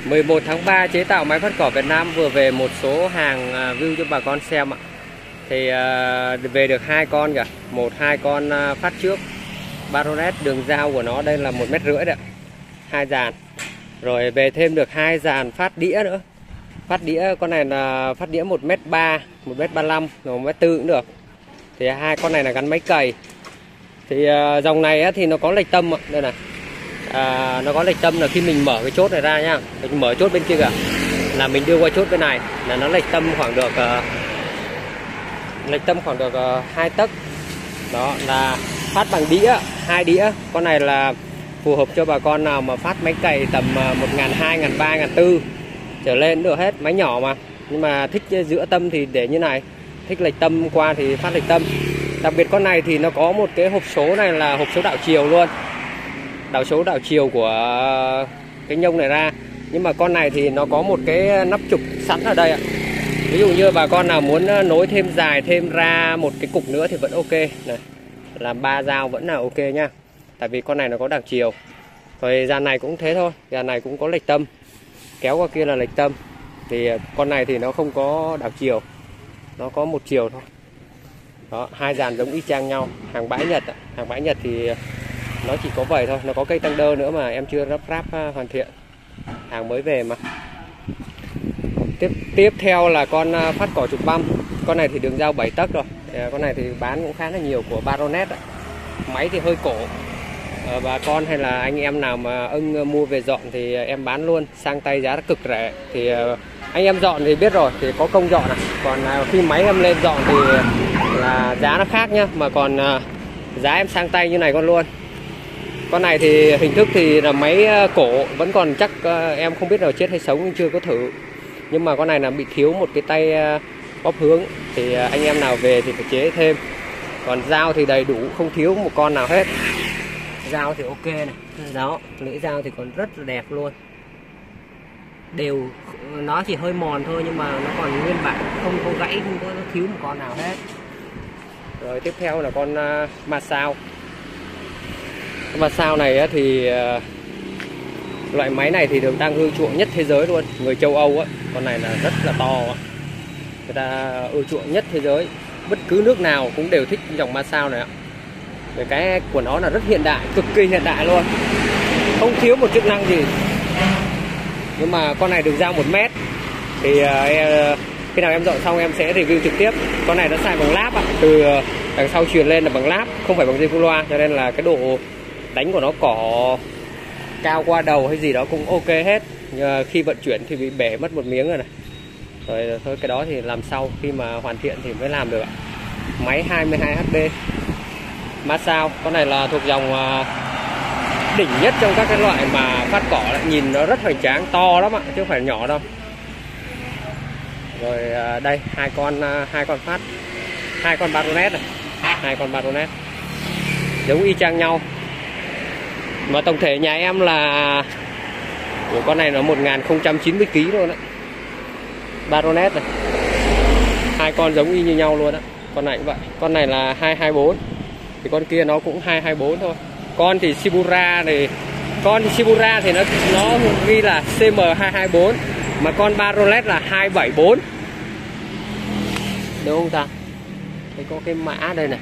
11 tháng 3 chế tạo máy phát cỏ Việt Nam vừa về một số hàng view cho bà con xem ạ. Thì về được 2 con kìa, 1-2 con phát trước. Baronet đường dao của nó đây là 1,5 m đấy ạ. 2 dàn. Rồi về thêm được 2 dàn phát đĩa nữa. Phát đĩa con này là phát đĩa 1,3 m, 1,35 m, rồi 1,4 m cũng được. Thì 2 con này là gắn máy cày. Thì dòng này á, thì nó có lệch tâm ạ. Đây này. Nó có lệch tâm là khi mình mở cái chốt này ra nhá, mình mở chốt bên kia kìa, là mình đưa qua chốt bên này là nó lệch tâm khoảng được 2 tấc. Đó là phát bằng đĩa, 2 đĩa. Con này là phù hợp cho bà con nào mà phát máy cày tầm 1.200, 1.300, 1.400 trở lên được hết, máy nhỏ mà. Nhưng mà thích giữa tâm thì để như này, thích lệch tâm qua thì phát lệch tâm. Đặc biệt con này thì nó có một cái hộp số này là hộp số đảo chiều luôn, đảo chiều của cái nhông này ra. Nhưng mà con này thì nó có một cái nắp trục sẵn ở đây ạ. Ví dụ như bà con nào muốn nối thêm dài thêm ra một cái cục nữa thì vẫn ok này, làm 3 dao vẫn là ok nhá. Tại vì con này nó có đảo chiều. Rồi dàn này cũng thế thôi, dàn này cũng có lệch tâm, kéo qua kia là lệch tâm. Thì con này thì nó không có đảo chiều, nó có một chiều thôi. Đó, 2 dàn giống y chang nhau, hàng bãi Nhật. Hàng bãi Nhật thì nó chỉ có vậy thôi, nó có cây tăng đơ nữa mà em chưa lắp ráp hoàn thiện, hàng mới về mà. Tiếp theo là con phát cỏ trục băm. Con này thì đường dao 7 tấc rồi. Con này thì bán cũng khá là nhiều của Baronet. Máy thì hơi cổ. Bà con hay là anh em nào mà mua về dọn thì em bán luôn, sang tay giá cực rẻ. Thì anh em dọn thì biết rồi, thì có công dọn này. Còn khi máy em lên dọn thì là giá nó khác nhá. Mà còn giá em sang tay như này con luôn. Con này thì hình thức thì là máy cổ, vẫn còn chắc em không biết là chết hay sống, nhưng chưa có thử. Nhưng mà con này là bị thiếu một cái tay bóp hướng, thì anh em nào về thì phải chế thêm. Còn dao thì đầy đủ, không thiếu một con nào hết. Dao thì ok này, đó, lưỡi dao thì còn rất là đẹp luôn. Đều, nó chỉ hơi mòn thôi nhưng mà nó còn nguyên bản, không có gãy, không có thiếu một con nào hết. Rồi tiếp theo là con Masao. Masao này thì loại máy này thì được đang ưa chuộng nhất thế giới luôn. Người châu Âu á, con này là rất là to, người ta ưa chuộng nhất thế giới. Bất cứ nước nào cũng đều thích dòng Masao này ạ. Cái của nó là rất hiện đại, cực kỳ hiện đại luôn, không thiếu một chức năng gì. Nhưng mà con này đường dao 1 mét. Thì khi nào em dọn xong em sẽ review trực tiếp. Con này nó xài bằng láp ạ, từ đằng sau truyền lên là bằng láp, không phải bằng dây phun loa, cho nên là cái độ đánh của nó cỏ cao qua đầu hay gì đó cũng ok hết. Nhưng khi vận chuyển thì bị bể mất một miếng rồi này. Rồi thôi cái đó thì làm sau, khi mà hoàn thiện thì mới làm được ạ. Máy 22 HP Masao. Con này là thuộc dòng đỉnh nhất trong các cái loại mà phát cỏ lại, nhìn nó rất hoành tráng, to lắm ạ, chứ không phải nhỏ đâu. Rồi đây hai con phát, 2 con Baronet này, 2 con Baronet giống y chang nhau. Mà tổng thể nhà em là của con này nó 1090 kg luôn đấy. Baronet này, 2 con giống y như nhau luôn á. Con này cũng vậy, con này là 224, thì con kia nó cũng 224 thôi. Con thì Shibura này, con thì Shibura thì nó ghi là CM224, mà con Baronet là 274, đúng không ta? Đây có cái mã đây này,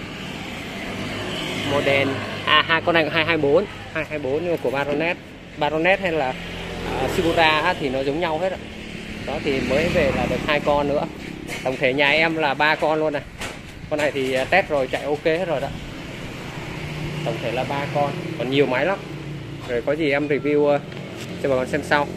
model hai con này 224 nhưng mà của Baronet hay là Shibura thì nó giống nhau hết ạ. Đó thì mới về là được 2 con nữa. Tổng thể nhà em là 3 con luôn này. Con này thì test rồi, chạy ok hết rồi đó. Tổng thể là 3 con, còn nhiều máy lắm. Rồi có gì em review cho bà con xem sau.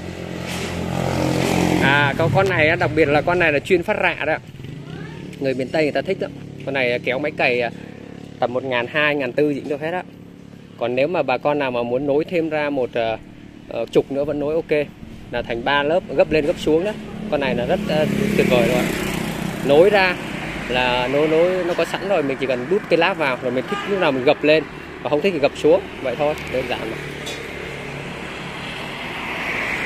Con này đặc biệt là con này là chuyên phát rạ đó. Người miền Tây người ta thích đó. Con này kéo máy cày tầm 1.200, 1.400 gì cũng được hết á. Còn nếu mà bà con nào mà muốn nối thêm ra một trục nữa vẫn nối ok, là thành 3 lớp, gấp lên gấp xuống đó. Con này là rất tuyệt vời rồi. Nối ra là nó có sẵn rồi, mình chỉ cần đút cái láp vào, rồi mình thích lúc nào mình gập lên, và không thích thì gập xuống, vậy thôi, đơn giản mà.